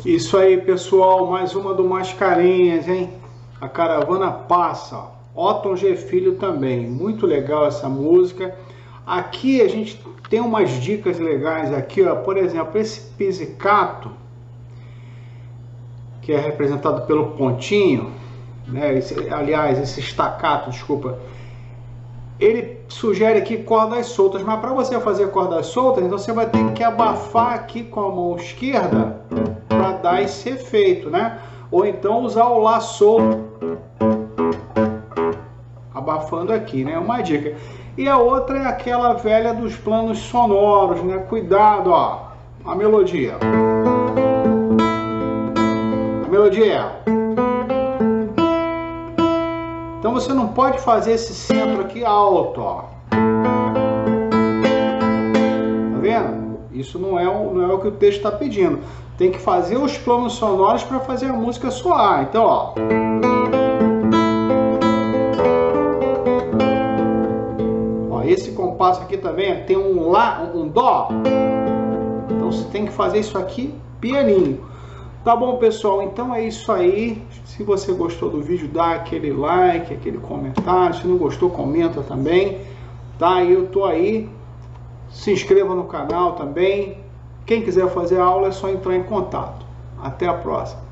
Isso aí, pessoal, mais uma do Mascarenhas, hein? A Caravana Passa, Otton G. Filho também, muito legal essa música. Aqui a gente tem umas dicas legais aqui, ó. Por exemplo, esse pizzicato, que é representado pelo pontinho, né? Esse staccato, desculpa. Ele sugere aqui cordas soltas, mas para você fazer cordas soltas, então você vai ter que abafar aqui com a mão esquerda para dar esse efeito, né? Ou então usar o lá solto, abafando aqui, né? Uma dica. E a outra é aquela velha dos planos sonoros, né? Cuidado, ó, a melodia. A melodia é... Então você não pode fazer esse centro aqui alto, ó. Tá vendo? Isso não é o que o texto está pedindo. Tem que fazer os planos sonoros para fazer a música soar. Então, ó. Ó, esse compasso aqui também tem um lá, um dó. Então você tem que fazer isso aqui pianinho. Tá bom, pessoal? Então é isso aí. Se você gostou do vídeo, dá aquele like, aquele comentário. Se não gostou, comenta também. Tá? Eu tô aí. Se inscreva no canal também. Quem quiser fazer aula é só entrar em contato. Até a próxima.